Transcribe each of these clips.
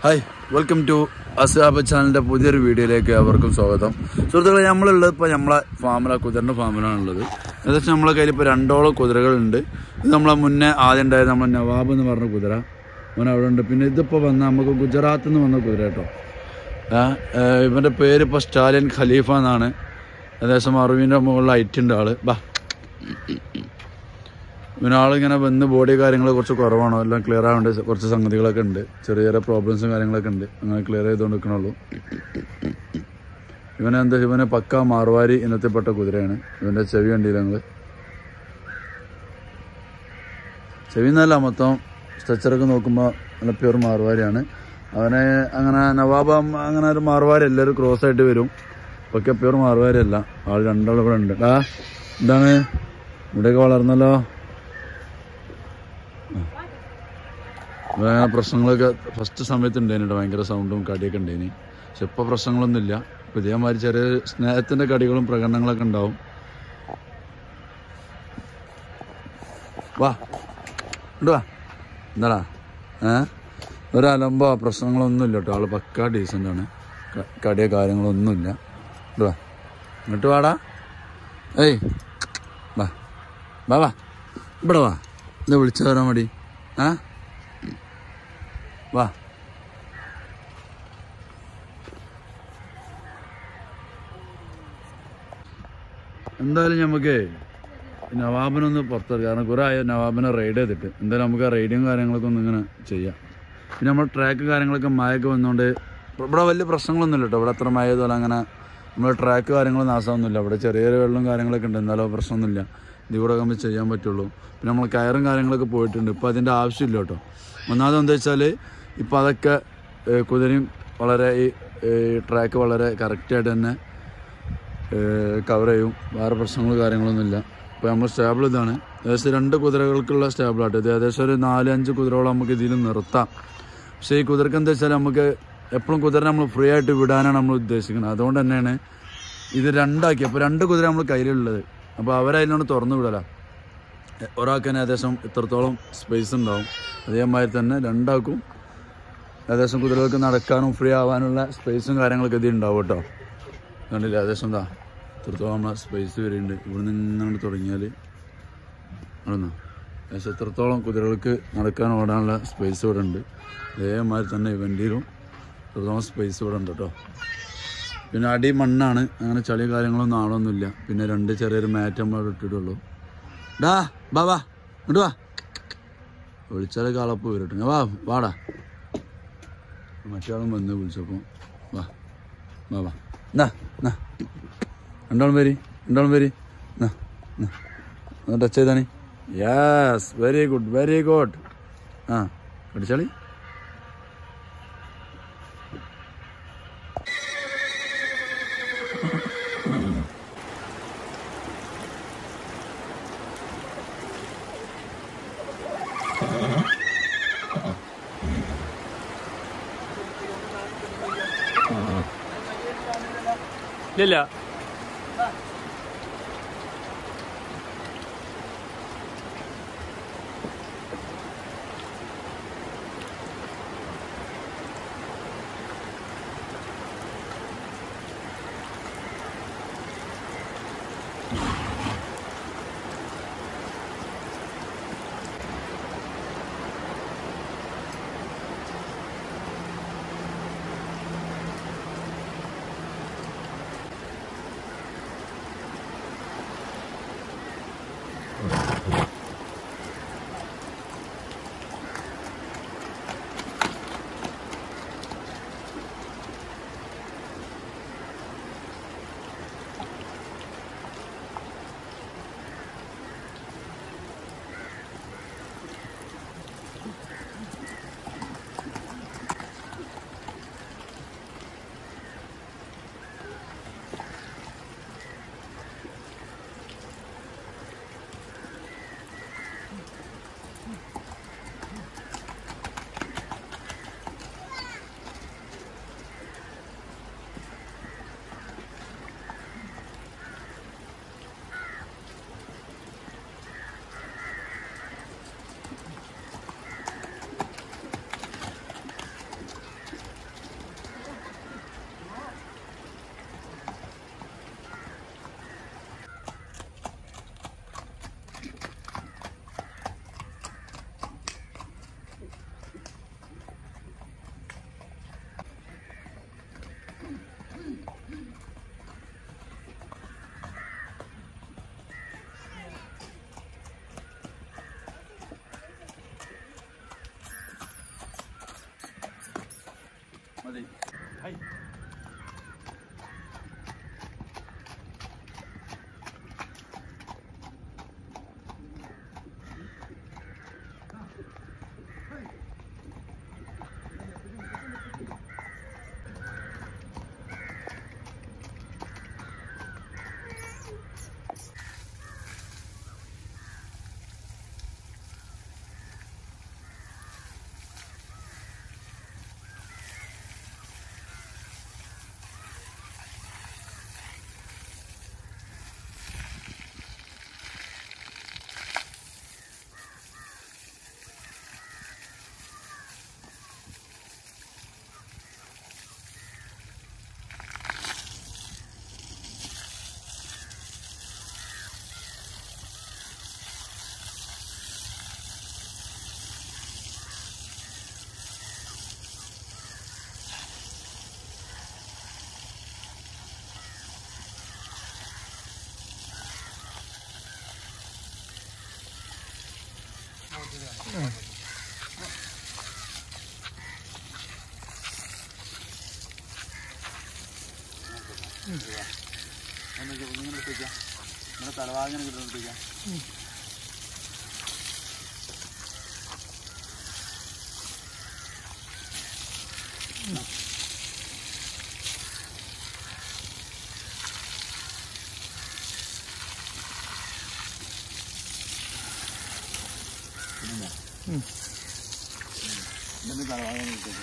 Hi, welcome to അസ്ഹാബ് ചാനലിൻ്റെ പുതിയൊരു വീഡിയോയിലേക്ക് അവർക്കും സ്വാഗതം. സുഹൃത്തുക്കളെ, നമ്മളുള്ളത് ഇപ്പോൾ നമ്മളെ ഫാമിലാണ്, കുതിരൻ്റെ ഫാമിലാണുള്ളത്. ഏകദേശം നമ്മളെ കയ്യിൽ ഇപ്പോൾ 2ഓളം കുതിരകളുണ്ട്. ഇത് നമ്മളെ മുന്നേ ആദ്യം ഉണ്ടായത് നമ്മളെ നവാബ് എന്ന് പറഞ്ഞ കുതിര, അവൻ അവിടെ ഉണ്ട്. പിന്നെ ഇതിപ്പോൾ വന്ന നമുക്ക് ഗുജറാത്തിൽ നിന്ന് വന്ന കുതിര കേട്ടോ. ഇവൻ്റെ പേര് ഇപ്പോൾ സ്റ്റാലിയൻ ഖലീഫ എന്നാണ്. ഏകദേശം 60ൻ്റെ മുകളിൽ ഹൈറ്റുണ്ട് ആള്. ഇവനാളിങ്ങനെ വന്ന് ബോഡി കാര്യങ്ങൾ കുറച്ച് കുറവാണോ, എല്ലാം ക്ലിയർ ആവേണ്ട കുറച്ച് സംഗതികളൊക്കെ ഉണ്ട്. ചെറിയ ചെറിയ പ്രോബ്ലംസും കാര്യങ്ങളൊക്കെ ഉണ്ട്. അങ്ങനെ ക്ലിയർ ചെയ്തുകൊണ്ട് നിൽക്കണുള്ളൂ. ഇവനെ പക്ക മാർവാരി ഇനത്തിൽപ്പെട്ട കുതിരയാണ്. ഇവൻ്റെ ചെവി കണ്ടില്ല നിങ്ങൾ? ചെവി എന്നല്ല, മൊത്തം സ്ട്രക്ചറൊക്കെ നോക്കുമ്പോൾ നല്ല പ്യൂർ മാർവാരിയാണ്. അവനെ അങ്ങനെ നവാബ് അങ്ങനെ ഒരു മാർവാരി എല്ലാവരും ക്രോസ് ആയിട്ട് വരും. ഒക്കെ പ്യൂർ മാർവാരി അല്ല. ആൾ രണ്ടാൾ ഇവിടെ ഉണ്ട്. എന്താണ് ഇവിടെയൊക്കെ വളർന്നല്ലോ. അങ്ങനെ പ്രശ്നങ്ങളൊക്കെ ഫസ്റ്റ് സമയത്ത് ഉണ്ടായിന് കേട്ടോ. ഭയങ്കര സൗണ്ടും കടിയൊക്കെ ഉണ്ടായിന്. പക്ഷെ ഇപ്പോൾ പ്രശ്നങ്ങളൊന്നുമില്ല. ഇപ്പോൾ ഇതേമാതിരി ചെറിയ സ്നേഹത്തിൻ്റെ കടികളും പ്രകടനങ്ങളൊക്കെ ഉണ്ടാവും. വാ വാ, എന്താടാ ഒരലമ്പോ പ്രശ്നങ്ങളൊന്നുമില്ല കേട്ടോ. ആൾ പക്കാ ഡീസൻ്റാണ്. കടിയോ കാര്യങ്ങളൊന്നുമില്ല. വാ, ഇങ്ങോട്ട് വാടാ. ഏയ് വാ വാ വാ, ഇവിടെ വാ. എന്താ വിളിച്ചു തരാൻ മടി? വാ. എന്തായാലും നമുക്ക് നവാബിനൊന്ന് പുറത്തിറക്കാം. കാരണം കുറേ ആയോ നവാബിനെ റൈഡ് ചെയ്തിട്ട്. എന്തായാലും നമുക്ക് ആ റൈഡിങ് കാര്യങ്ങളൊക്കെ ഒന്ന് ഇങ്ങനെ ചെയ്യാം. പിന്നെ നമ്മൾ ട്രാക്ക് കാര്യങ്ങളൊക്കെ മഴയൊക്കെ വന്നുകൊണ്ട് ഇവിടെ വലിയ പ്രശ്നങ്ങളൊന്നുമില്ല കേട്ടോ. ഇവിടെ അത്ര മഴ ചെയ്താലും അങ്ങനെ നമ്മൾ ട്രാക്ക് കാര്യങ്ങളൊന്നും നാശമൊന്നുമില്ല. ഇവിടെ ചെറിയൊരു വെള്ളം കാര്യങ്ങളൊക്കെ ഉണ്ട്. എന്നാലും പ്രശ്നമൊന്നുമില്ല. ഇത് കൂടെ നമുക്ക് ചെയ്യാൻ പറ്റുള്ളൂ. പിന്നെ നമ്മൾ കയറും കാര്യങ്ങളൊക്കെ പോയിട്ടുണ്ട്. ഇപ്പോൾ അതിൻ്റെ ആവശ്യമില്ല കേട്ടോ. ഒന്നാമത് എന്താ വെച്ചാൽ ഇപ്പോൾ അതൊക്കെ കുതിരയും വളരെ ഈ ട്രാക്ക് വളരെ കറക്റ്റായിട്ട് തന്നെ കവർ ചെയ്യും. വേറെ പ്രശ്നങ്ങളും കാര്യങ്ങളൊന്നുമില്ല. ഇപ്പോൾ നമ്മൾ സ്റ്റേബിൾ ഇതാണ്. ഏകദേശം 2 കുതിരകൾക്കുള്ള സ്റ്റേബിളായിട്ട്. ഇത് ഏകദേശം ഒരു 4-5 കുതിരകളെ നമുക്ക് ഇതിൽ നിർത്താം. പക്ഷേ ഈ കുതിരക്ക് എന്താ വെച്ചാൽ നമുക്ക് എപ്പോഴും കുതിര നമ്മൾ ഫ്രീ ആയിട്ട് വിടാനാണ് നമ്മൾ ഉദ്ദേശിക്കുന്നത്. അതുകൊണ്ട് തന്നെയാണ് ഇത് 2 ആക്കി. അപ്പോൾ 2 കുതിര നമ്മൾ കയ്യിലുള്ളത്. അപ്പോൾ അവരതിനോട് തുറന്നു വിടലാണ്. ഒരാൾക്ക് തന്നെ ഏകദേശം ഇത്രത്തോളം സ്പേസ് ഉണ്ടാവും. അതേമാതിരി തന്നെ 2 ആൾക്കും ഏകദേശം കുതിരകൾക്ക് നടക്കാനും ഫ്രീ ആവാനുള്ള സ്പേസും കാര്യങ്ങളൊക്കെ ഇത് ഉണ്ടാവും കേട്ടോ. കണ്ടില്ല? ഏകദേശം എന്താ ഇത്രത്തോളം നമ്മളെ സ്പേസ് വരുന്നുണ്ട്. ഇവിടെ നിന്ന് തുടങ്ങിയാൽ ആണെന്നോ ഏകദേശം ഇത്രത്തോളം കുതിരകൾക്ക് നടക്കാൻ ഓടാനുള്ള സ്പേസ് ഇവിടെ ഉണ്ട്. അതേമാതിരി തന്നെ ഇവൻ്റെയിലും ഇത്രത്തോളം സ്പേസ് ഇവിടെ ഉണ്ട് കേട്ടോ. പിന്നെ അടി മണ്ണാണ്. അങ്ങനെ ചളി കാര്യങ്ങളൊന്നും ആളൊന്നുമില്ല. പിന്നെ 2 ചെറിയൊരു മാറ്റ് നമ്മൾ ഇട്ടിട്ടുള്ളൂ. ഡാ വാ വാ, ഇങ്ങോട്ട് വാ. വിളിച്ചാൽ കളപ്പ് വരട്ടെ. വാ വാടാ. മറ്റേ വന്ന് വിളിച്ചപ്പോൾ വാ വാ വാ. എന്നാ എന്നാ രണ്ടാളും വരി. ടച്ച് ചെയ്താണി. Yes, very good very good. കടിച്ചാളി. ഇല്ല മതി. തലവാങ്ങനെ കിട്ടുന്നിരിക്കാം. തലവാങ്ങനെ കിട്ടും.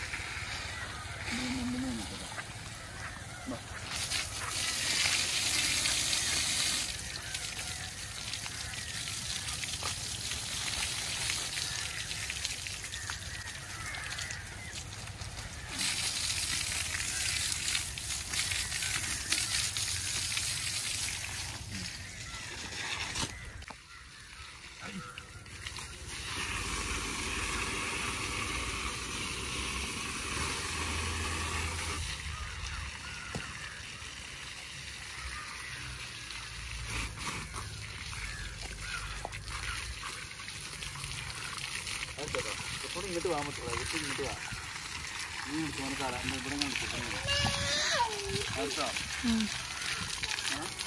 ഇങ്ങോട്ട് പോകാൻ പറ്റില്ല, ഇങ്ങോട്ട് പോവാ. നീ എടുത്തു ഇവിടെ അടുത്തോ